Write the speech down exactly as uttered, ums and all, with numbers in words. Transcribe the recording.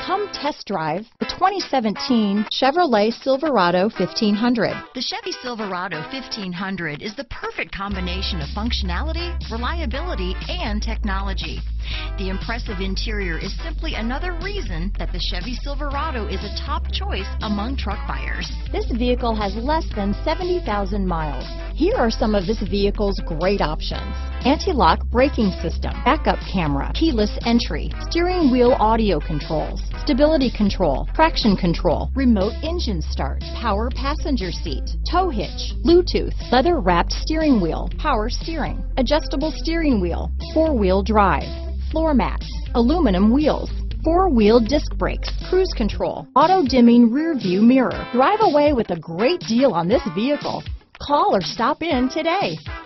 Come test drive the twenty seventeen Chevrolet Silverado fifteen hundred. The Chevy Silverado fifteen hundred is the perfect combination of functionality, reliability, and technology. The impressive interior is simply another reason that the Chevy Silverado is a top choice among truck buyers. This vehicle has less than seventy thousand miles. Here are some of this vehicle's great options: anti-lock braking system, backup camera, keyless entry, steering wheel audio controls, stability control, traction control, remote engine start, power passenger seat, tow hitch, Bluetooth, leather wrapped steering wheel, power steering, adjustable steering wheel, four-wheel drive, floor mats, aluminum wheels, four-wheel disc brakes, cruise control, auto-dimming rear view mirror. Drive away with a great deal on this vehicle. Call or stop in today.